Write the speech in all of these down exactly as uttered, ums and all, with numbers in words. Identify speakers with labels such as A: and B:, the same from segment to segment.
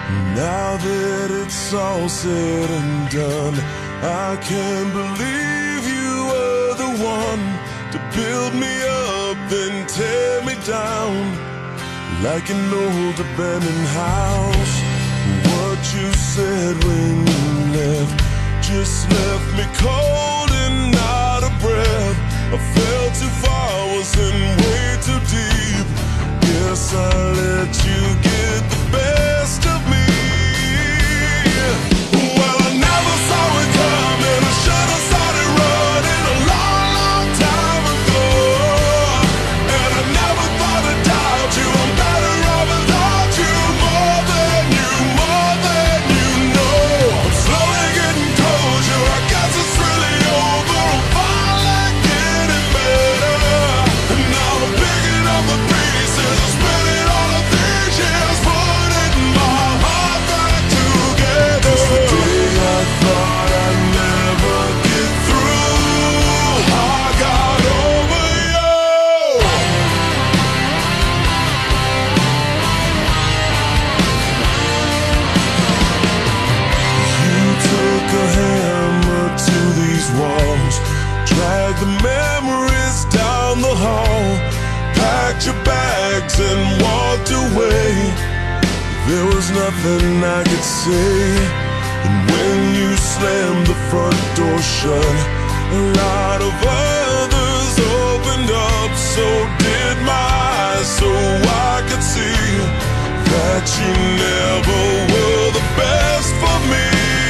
A: Now that it's all said and done, I can't believe you were the one to build me up, then tear me down like an old abandoned house. What you said when you left just left me cold and out of breath. I fell too far, was in way too deep. Guess I let you get the best of me. Well, I never saw it coming. I should have started running a long, long time ago. And I never thought I'd doubt you. I'm better off without you. More than you, more than you know. I'm slowly getting closure. I guess it's really over. I'm finally getting better. And now I'm picking up the pieces. I'm spinning all of these years, putting my heart back together. It's the day I thought I'd never get through. I got over you. You took a hammer to these walls, dragged the memories down the hall, packed your bags and walked away. There was nothing I could say. And when you slammed the front door shut, a lot of others opened up. So did my eyes, so I could see that you never were the best for me.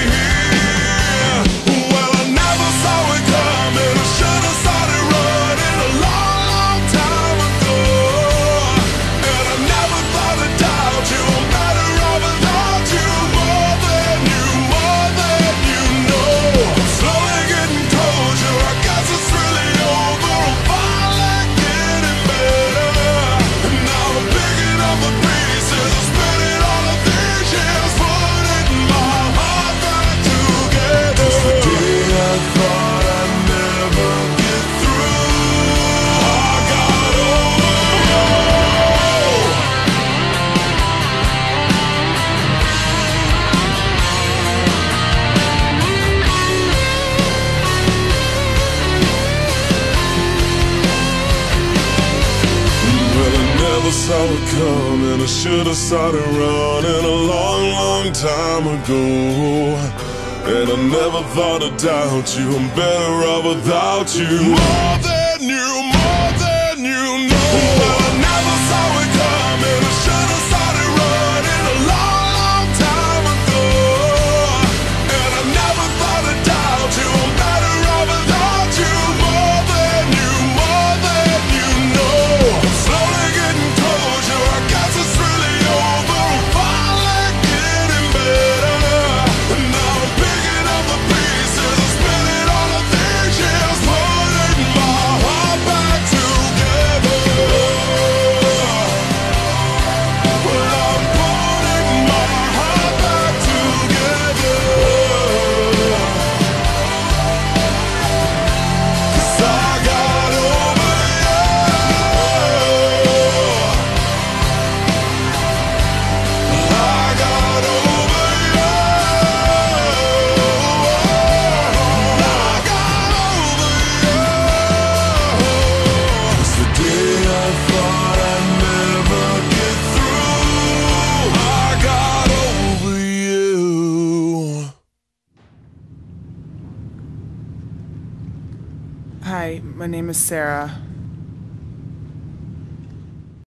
A: Well, I never saw it coming. I should have started running a long, long time ago. And I never thought I'd doubt you. I'm better off without you. More than you, more than you know. I'm slowly getting closure. I guess it's really over. I'm finally getting better. And now I'm picking up the pieces. I'm spinning all of these years, putting my heart back together. It's the day I thought I'd never get through. I got over you. Well, I never saw it coming. I should have started running a long, long time ago. And I never thought I'd doubt you. I'm better off without you. More than you, more than you know. Well, I never saw it coming. I should have started running a long, long time ago. And I never thought I'd doubt you. I'm better off without you. More than you, more than you know. I'm slowly getting closure. I guess it's really over. I'm finally getting better. And now I'm picking up the pieces. I'm spinning all of these years, putting my heart back together. Well, I'm putting my heart back together. 'Cause I got over you. I got over you. I got over you. It's the day I thought I'd never get through. I got over you.
B: Hi, my name is Sarah.